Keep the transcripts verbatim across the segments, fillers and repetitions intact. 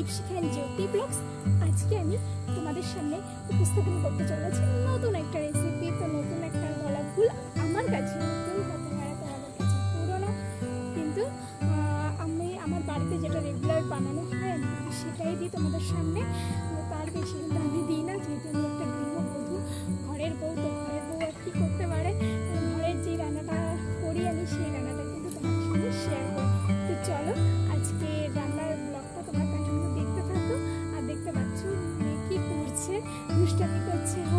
Dipshikha and Jyoti blogs. আজকে আমি তোমাদের সামনে উপস্থাপন করতে চলেছি নতুন একটা রেসিপি। তো নতুন একটা গলা ফুল আমার কাছে নতুন হতে পারে, তোমাদের কাছে পুরোনো, কিন্তু আমি আমার বাড়িতে যেটা রেগুলার বানানো হয় আমি সেটাই দিই তোমাদের সামনে। তার বেশি কিন্তু আমি দিই না, যেহেতু আমি একটা গৃহবধূ, ঘরের বউ। তো ঘরের বউ আর কি করতে পারে, ঘরের যে রান্নাটা করি আমি সেই রান্নাটা কিন্তু তোমাদের সামনে শেয়ার করি। তো চলো আজকে রান্নার ব্লগটা তোমরা কন্টিনিউ দেখতে থাকো। আর দেখতে পাচ্ছ কি করছে, দুষ্টামি করছে ও।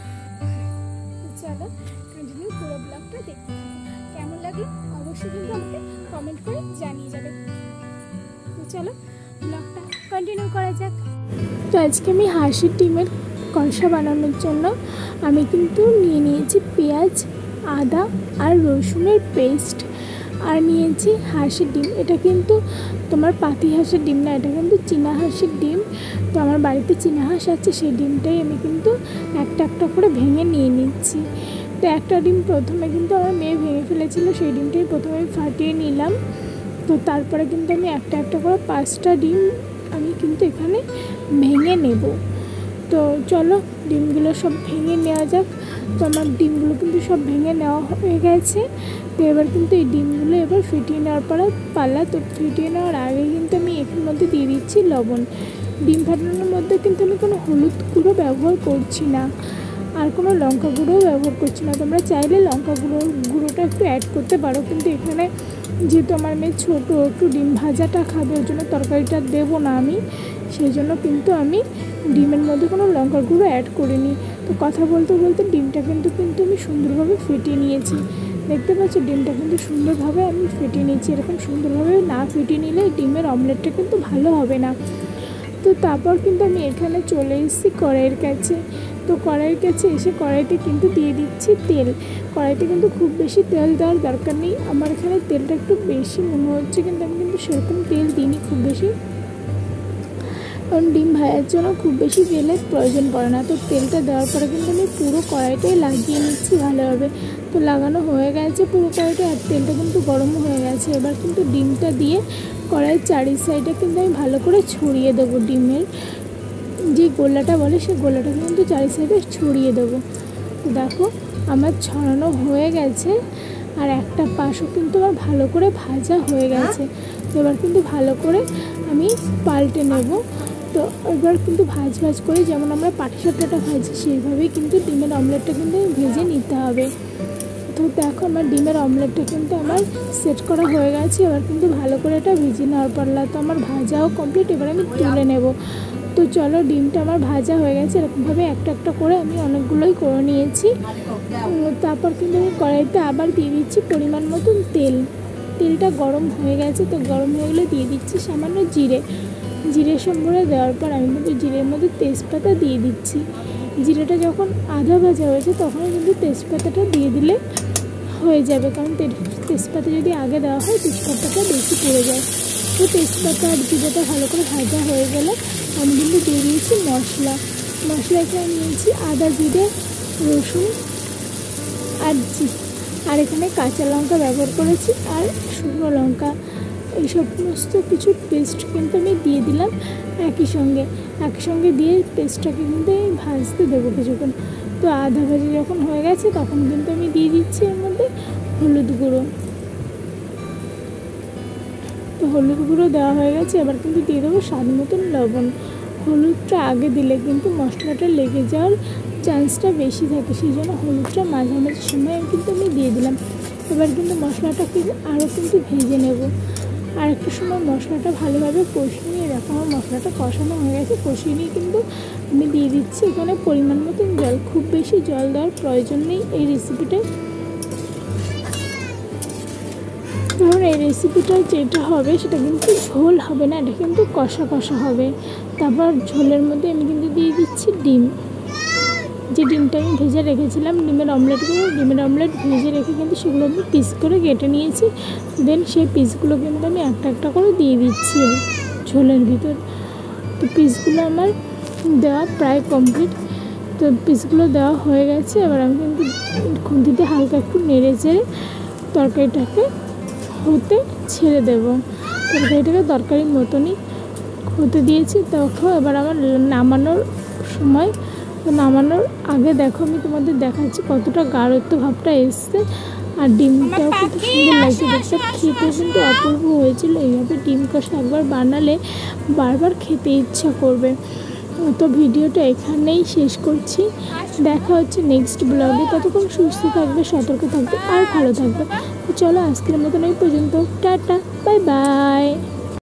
তো চলো কন্টিনিউ পুরো ব্লগটা দেখতে থাকো। কেমন লাগে অবশ্যই কিন্তু আমাকে কমেন্ট করে জানিয়ে যাবে। তো চলো ব্লগটা কন্টিনিউ করা যাক। তো আজকে আমি হাঁসের ডিমের কষা বানানোর জন্য আমি কিন্তু নিয়ে নিয়েছি পেঁয়াজ, আদা আর রসুনের পেস্ট, আর নিয়েছি হাঁসের ডিম। এটা কিন্তু তোমার পাতি হাঁসের ডিম না, এটা কিন্তু চীনা হাঁসের ডিম। তো আমার বাড়িতে চীনা হাঁস আছে, সেই ডিমটাই আমি কিন্তু একটা একটা করে ভেঙে নিয়ে নিচ্ছি। তো একটা ডিম প্রথমে কিন্তু আমার মেয়ে ভেঙে ফেলেছিল, সেই ডিমটাই প্রথমে ফাটিয়ে নিলাম। তো তারপরে কিন্তু আমি একটা একটা করে পাঁচটা ডিম আমি কিন্তু এখানে ভেঙে নেব। তো চলো ডিমগুলো সব ভেঙে নেওয়া যাক। তো আমার ডিমগুলো কিন্তু সব ভেঙে নেওয়া হয়ে গেছে। তো এবার কিন্তু এই ডিমগুলো এবার ফেটিয়ে নেওয়ার পরে পালা। তো ফেটিয়ে নেওয়ার আগে কিন্তু আমি এর মধ্যে দিয়ে দিচ্ছি লবণ। ডিম ফাটানোর মধ্যে কিন্তু আমি কোনো হলুদ গুঁড়ো ব্যবহার করছি না, আর কোনো লঙ্কা গুঁড়োও ব্যবহার করছি না। তোমরা চাইলে লঙ্কা গুঁড়ো গুঁড়োটা একটু অ্যাড করতে পারো, কিন্তু এখানে যেহেতু আমার মেয়ে ছোটো, একটু ডিম ভাজাটা খাবে, ওর জন্য তরকারিটা দেবো না আমি, সেই জন্য কিন্তু আমি ডিমের মধ্যে কোনো লঙ্কা গুঁড়ো অ্যাড করিনি। তো কথা বলতে বলতে ডিমটা কিন্তু কিন্তু আমি সুন্দরভাবে ফেটিয়ে নিয়েছি। দেখতে পাচ্ছ ডিমটা কিন্তু সুন্দরভাবে আমি ফেটিয়ে নিয়েছি। এরকম সুন্দরভাবে না ফেটিয়ে নিলে ডিমের অমলেটটা কিন্তু ভালো হবে না। তো তারপর কিন্তু আমি এখানে চলে এসেছি কড়াইয়ের কাছে। তো কড়াইয়ের কাছে এসে কড়াইতে কিন্তু দিয়ে দিচ্ছি তেল। কড়াইতে কিন্তু খুব বেশি তেল দেওয়ার দরকার নেই, আমার এখানে তেলটা একটু বেশি মনে হচ্ছে, কিন্তু আমি কিন্তু সেরকম তেল দিইনি খুব বেশি, কারণ ডিম ভাজার জন্য খুব বেশি তেলের প্রয়োজন পড়ে না। তো তেলটা দেওয়ার পরে কিন্তু আমি পুরো কড়াইটাই লাগিয়ে নিচ্ছি ভালোভাবে। তো লাগানো হয়ে গেছে পুরো কড়াইটা, আর তেলটা কিন্তু গরমও হয়ে গেছে। এবার কিন্তু ডিমটা দিয়ে কড়াইয়ের চারি সাইডে কিন্তু আমি ভালো করে ছড়িয়ে দেবো। ডিমের যে গোলাটা বলে সেই গোলাটা কিন্তু চারি সাইডে ছড়িয়ে দেবো। তো দেখো আমার ছড়ানো হয়ে গেছে, আর একটা পাশও কিন্তু আমার ভালো করে ভাজা হয়ে গেছে। তো এবার কিন্তু ভালো করে আমি পাল্টে নেব। তো এবার কিন্তু ভাজ ভাজ করে, যেমন আমরা পাটিসাপটাটা ভাজি সেইভাবেই কিন্তু ডিমের অমলেটটা কিন্তু ভেজে নিতে হবে। তো দেখো আমার ডিমের অমলেটটা কিন্তু আমার সেট করা হয়ে গেছে। এবার কিন্তু ভালো করে এটা ভেজে নেওয়ার পারলা। তো আমার ভাজাও কমপ্লিট, এবার আমি তুলে নেব। তো চলো ডিমটা আমার ভাজা হয়ে গেছে, এরকমভাবে একটা একটা করে আমি অনেকগুলোই করে নিয়েছি। তারপর কিন্তু আমি কড়াইতে আবার দিয়ে দিচ্ছি পরিমাণ মতন তেল। তেলটা গরম হয়ে গেছে, তো গরম হয়ে গেলে দিয়ে দিচ্ছি সামান্য জিরে। জিরে সম্বরে দেওয়ার পর আমি কিন্তু জিরের মধ্যে তেজপাতা দিয়ে দিচ্ছি। জিরেটা যখন আধা ভাজা হয়েছে তখন কিন্তু তেজপাতাটা দিয়ে দিলে হয়ে যাবে, কারণ তেজপাতা যদি আগে দেওয়া হয় তেজপাতাটা বেশি পড়ে যায়। তো তেজপাতা আর জিরেটা ভালো করে ভাজা হয়ে গেলে আমি কিন্তু দিয়ে দিয়েছি মশলা। মশলা এখানে নিয়েছি আদা, জিরে, রসুন আর জি আর এখানে কাঁচা লঙ্কা ব্যবহার করেছি, আর শুকনো লঙ্কা। এই সমস্ত কিছু পেস্ট কিন্তু আমি দিয়ে দিলাম একই সঙ্গে একই সঙ্গে দিয়ে পেস্টটাকে কিন্তু আমি ভাজতে দেবো কিছুক্ষণ। তো আধা ভাজি যখন হয়ে গেছে তখন কিন্তু আমি দিয়ে দিচ্ছি এর মধ্যে হলুদ গুঁড়ো। তো হলুদ গুঁড়ো দেওয়া হয়ে গেছে, এবার কিন্তু দিয়ে দেবো স্বাদ মতন লবণ। হলুদটা আগে দিলে কিন্তু মশলাটা লেগে যাওয়ার চান্সটা বেশি থাকে, সেই জন্য হলুদটা মাঝামাঝি সময় কিন্তু আমি দিয়ে দিলাম। এবার কিন্তু মশলাটাকে আরও কিন্তু ভেজে নেব। আর একটা সময় মশলাটা ভালোভাবে কষিয়ে নিয়ে দেখো আমার মশলাটা কষানো হয়ে গেছে। কষিয়ে নিয়ে কিন্তু আমি দিয়ে দিচ্ছি এখানে পরিমাণ মতন জল। খুব বেশি জল দেওয়ার প্রয়োজন নেই এই রেসিপিটায়, কারণ এই রেসিপিটা যেটা হবে সেটা কিন্তু ঝোল হবে না, এটা কিন্তু কষা কষা হবে। তারপর ঝোলের মধ্যে আমি কিন্তু দিয়ে দিচ্ছি ডিম। যে ডিমটা আমি ভেজে রেখেছিলাম, ডিমের অমলেটগুলো ডিমের অমলেট ভেজে রেখে কিন্তু সেগুলো আমি পিস করে কেটে নিয়েছি। দেন সেই পিসগুলো কিন্তু আমি একটা একটা করে দিয়ে দিচ্ছি ঝোলের ভিতর। তো পিসগুলো আমার দেওয়া প্রায় কমপ্লিট। তো পিসগুলো দেওয়া হয়ে গেছে, এবার আমি কিন্তু খুন্তিতে হালকা একটু নেড়ে চেড়ে তরকারিটাকে হতে ছেড়ে দেবো। তরকারিটাকে তরকারির মতনই হতে দিয়েছি। দেখো এবার আমার নামানোর সময়, তো নামানোর আগে দেখো আমি তোমাদের দেখাচ্ছি কতটা গাঢ়ত্ব ভাবটা এসছে। আর ডিমটাও কত সুন্দর লাগছে দেখতে, খেতে কিন্তু অপূর্ব হয়েছিল। এইভাবে ডিম কষা একবার বানালে বারবার খেতে ইচ্ছা করবে। তো ভিডিওটা এখানেই শেষ করছি, দেখা হচ্ছে নেক্সট ব্লগে। ততক্ষণ সুস্থ থাকবে, সতর্ক থাকবে আর ভালো থাকবে। তো চলো আজকের মতন এই পর্যন্ত, টাটা, বাই বাই।